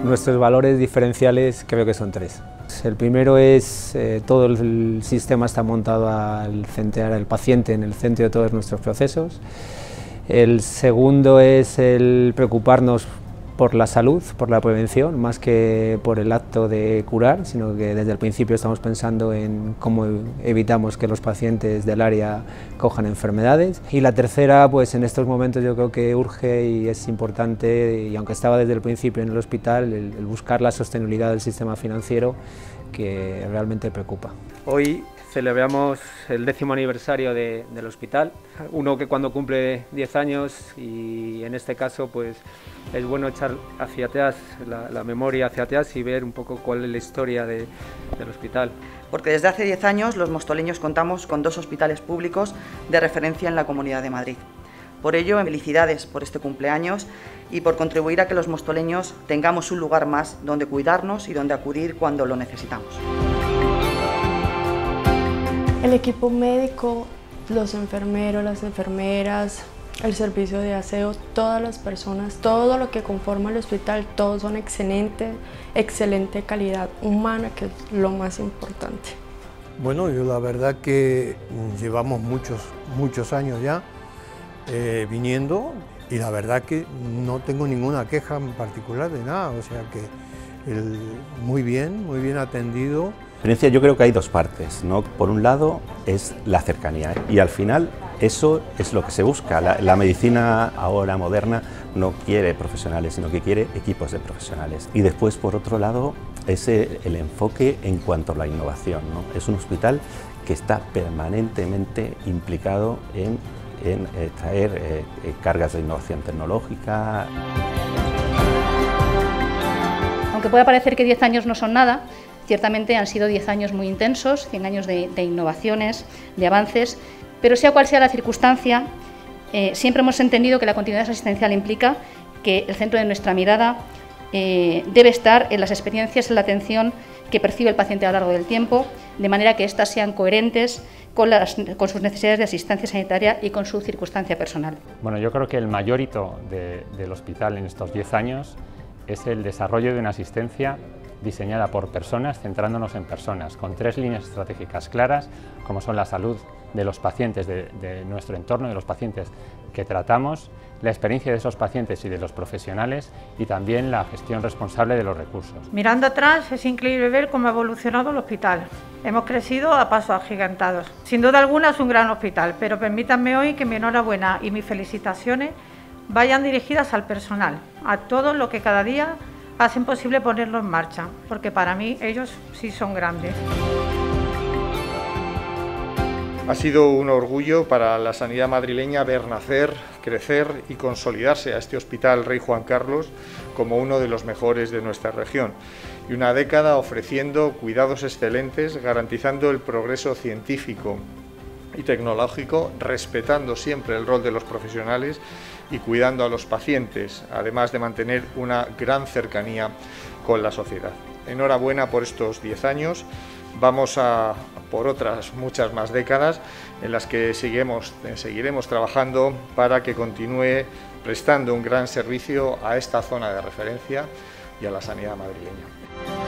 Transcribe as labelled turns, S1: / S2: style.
S1: Nuestros valores diferenciales creo que son tres. El primero es todo el sistema está montado al centrar al paciente en el centro de todos nuestros procesos. El segundo es el preocuparnos por la salud, por la prevención, más que por el acto de curar, sino que desde el principio estamos pensando en cómo evitamos que los pacientes del área cojan enfermedades. Y la tercera, pues en estos momentos yo creo que urge y es importante, y aunque estaba desde el principio en el hospital, el buscar la sostenibilidad del sistema financiero, que realmente preocupa. Hoy celebramos el 10º aniversario del hospital, uno que cuando cumple 10 años, y en este caso pues es bueno echar hacia atrás la memoria hacia atrás y ver un poco cuál es la historia del hospital.
S2: Porque desde hace 10 años los mostoleños contamos con 2 hospitales públicos de referencia en la Comunidad de Madrid. Por ello, felicidades por este cumpleaños y por contribuir a que los mostoleños tengamos un lugar más donde cuidarnos y donde acudir cuando lo necesitamos.
S3: El equipo médico, los enfermeros, las enfermeras, el servicio de aseo, todas las personas, todo lo que conforma el hospital, todos son excelente calidad humana, que es lo más importante.
S4: Bueno, yo la verdad que llevamos muchos años ya viniendo y la verdad que no tengo ninguna queja en particular de nada, o sea que muy bien atendido.
S5: Yo creo que hay dos partes, ¿no? Por un lado es la cercanía y al final eso es lo que se busca. La medicina ahora moderna no quiere profesionales, sino que quiere equipos de profesionales. Y después, por otro lado, es el enfoque en cuanto a la innovación, ¿no? Es un hospital que está permanentemente implicado en traer cargas de innovación tecnológica.
S6: Aunque pueda parecer que 10 años no son nada, ciertamente han sido 10 años muy intensos, 100 años de innovaciones, de avances, pero sea cual sea la circunstancia, siempre hemos entendido que la continuidad asistencial implica que el centro de nuestra mirada debe estar en las experiencias, en la atención que percibe el paciente a lo largo del tiempo, de manera que éstas sean coherentes con sus necesidades de asistencia sanitaria y con su circunstancia personal.
S7: Bueno, yo creo que el mayor hito del hospital en estos 10 años es el desarrollo de una asistencia diseñada por personas, centrándonos en personas, con 3 líneas estratégicas claras, como son la salud de los pacientes de nuestro entorno, de los pacientes que tratamos, la experiencia de esos pacientes y de los profesionales y también la gestión responsable de los recursos.
S8: Mirando atrás es increíble ver cómo ha evolucionado el hospital. Hemos crecido a pasos agigantados. Sin duda alguna es un gran hospital, pero permítanme hoy que mi enhorabuena y mis felicitaciones vayan dirigidas al personal, a todos los que cada día hacen posible ponerlo en marcha, porque para mí ellos sí son grandes.
S9: Ha sido un orgullo para la sanidad madrileña ver nacer, crecer y consolidarse a este Hospital Rey Juan Carlos como uno de los mejores de nuestra región, y una década ofreciendo cuidados excelentes, garantizando el progreso científico y tecnológico, respetando siempre el rol de los profesionales y cuidando a los pacientes, además de mantener una gran cercanía con la sociedad. Enhorabuena por estos 10 años, vamos a por otras muchas más décadas en las que seguiremos trabajando para que continúe prestando un gran servicio a esta zona de referencia y a la sanidad madrileña.